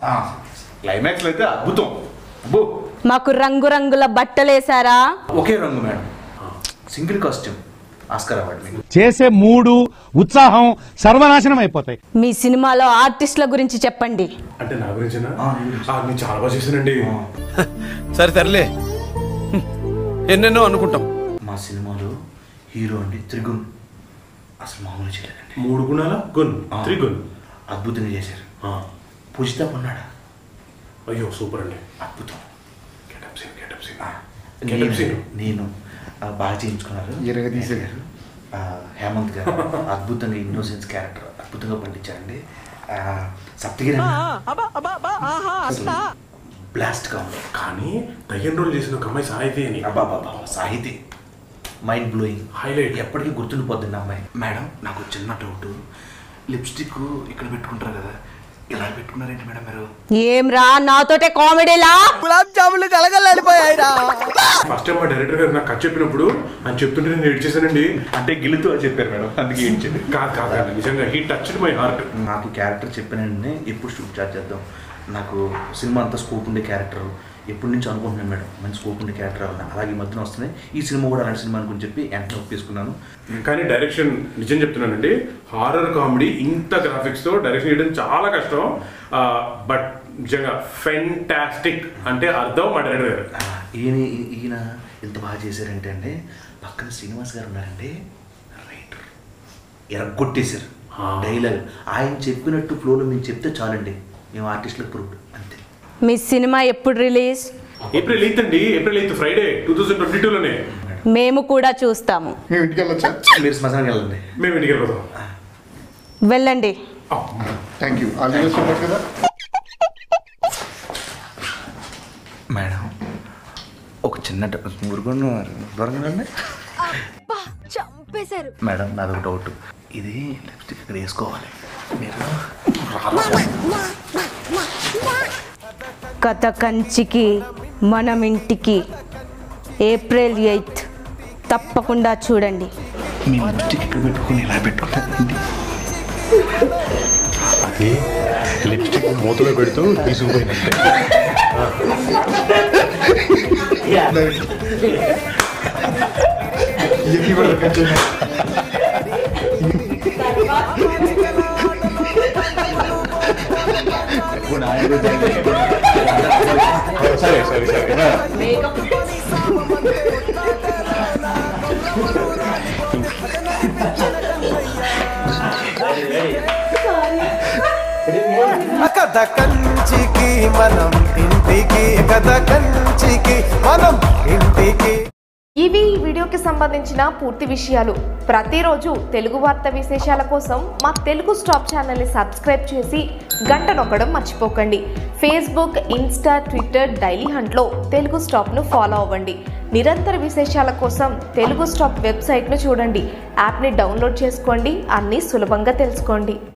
Climax అయితే అద్భుతం. మాకు రంగురంగుల బట్టలేసారా? ఒకే రంగు madam, single costume, Oscar award. చేసే మూడు ఉత్సాహం సర్వనాశనం అయిపోతాయి. మీ సినిమాలో ఆర్టిస్టుల గురించి చెప్పండి. అంటే నా గురించేనా? నేను చాలా బాగా చేశానండి. సరే తరలే, ఎన్నెన్నో అనుకుంటాం. మా సినిమాలో హీరో అండి త్రిగుణ్, అసలు మామూలు చేయలేదండి. 3 గుణాల గుణ్, త్రిగుణ్ అద్భుతంగా చేశారు. పూజిత ఉన్నాడా? అయ్యో సూపర్ అండి, అద్భుతం. గెటప్ సీన్ నేను బాగా చేయించుకున్నారు. తీసేగారు హేమంత్ గారు అద్భుతంగా ఇన్నోసెన్స్ క్యారెక్టర్ అద్భుతంగా పండించారండి. సప్తగిరి బ్లాస్ట్ గా ఉంది. కానీ దయ్యం రోల్ చేసిన ఒక అమ్మాయి సాహితీ అని. సాహితీ మైండ్ బ్లోయింగ్, హైలైట్, ఎప్పటికీ గుర్తుండిపోద్దండి అమ్మాయి. మేడం నాకు చిన్న డౌట్, లిప్స్టిక్ ఇక్కడ పెట్టుకుంటారు కదా, ఇలా పెట్టుకున్నారేంటి మేడం మీరు? ఏం రా నాతోటే కామెడీలా? గులాబ్ జాములు కలగలడిపోయాయిరా. ఫస్ట్ టైం మా డైరెక్టర్ గారు నాకు కథ చెప్పినప్పుడు అని చెప్తుంటే నేను ఏడ్ చేశానండి. అంటే గిల్లుతో చెప్పారు మేడం, అందుకే ఏడ్చింది. కాదు నిజంగా హీ టచ్డ్ మై హార్ట్. నాకు క్యారెక్టర్ చెప్పినండి ఎప్పుడు షూట్ స్టార్ట్ చేద్దాం, నాకు సినిమా అంతా స్కోప్ ఉండే క్యారెక్టర్ ఎప్పటి నుంచి అనుకుంటున్నాను మేడం, మంచి స్కోప్ ఉండే క్యారెక్టర్ అవ్వాలి. అలాగే ఈ మధ్యన వస్తున్నాయి, ఈ సినిమా కూడా అలాంటి సినిమా అనుకుని చెప్పి వెంటనే ఒప్పేసుకున్నాను. కానీ డైరెక్షన్ నిజం చెప్తున్నానండి, హారర్ కామెడీ ఇంత గ్రాఫిక్స్తో డైరెక్షన్ చేయడం చాలా కష్టం. బట్ నిజంగా ఫెంటాస్టిక్ అంటే అర్థం మా డైరెక్టర్ గారు. ఈయన ఎంత బాగా చేశారంటే అండి, పక్కన శ్రీనివాస్ గారు ఉన్నారండి, రైటర్ ఎరగొట్టేశారు డైలాగ్. ఆయన చెప్పినట్టు ఫ్లోలో మేము చెప్తే చాలండి, మేము ఆర్టిస్టులకు ప్రూఫ్ అంతే. మీ సినిమా ఎప్పుడు రిలీజ్? April 8th అండి, April 8th ఫ్రైడే 2022లోనే. మేము కూడా చూస్తాము. మీరు శ్మశానానికి వెళ్ళండి, మేము ఇంటికి వెళ్ళిపోతాం. వెళ్ళండి. Thank you. కదా మేడం ఒక చిన్న దొరకండి చంపేశారు మేడం. నాదొక డౌట్, ఇది లిప్స్టిక్ ఇక్కడ వేసుకోవాలి మీరు? కథ కంచికి మనం ఇంటికి April 8th తప్పకుండా చూడండి. మీ లిప్స్టిక్ ఇక్కడ పెట్టుకుని ఇలా పెట్టుకుంటారండి. అది లిప్స్టిక్ మూతలో పెడుతూ తీసుకుపోయినట్టే. సరే సరే సరే కథ కంచికి మనం ఇంటికి, కథ కంచికి మనం ఇంటికి. ఇవి ఈ వీడియోకి సంబంధించిన పూర్తి విషయాలు. ప్రతిరోజు తెలుగు వార్త విశేషాల కోసం మా తెలుగు స్టాప్ ఛానల్ని సబ్స్క్రైబ్ చేసి గంట నొక్కడం మర్చిపోకండి. ఫేస్బుక్, ఇన్స్టా, ట్విట్టర్, డైలీ హంట్లో తెలుగు స్టాప్ను ఫాలో అవ్వండి. నిరంతర విశేషాల కోసం తెలుగు స్టాప్ వెబ్సైట్ను చూడండి. యాప్ని డౌన్లోడ్ చేసుకోండి, అన్నీ సులభంగా తెలుసుకోండి.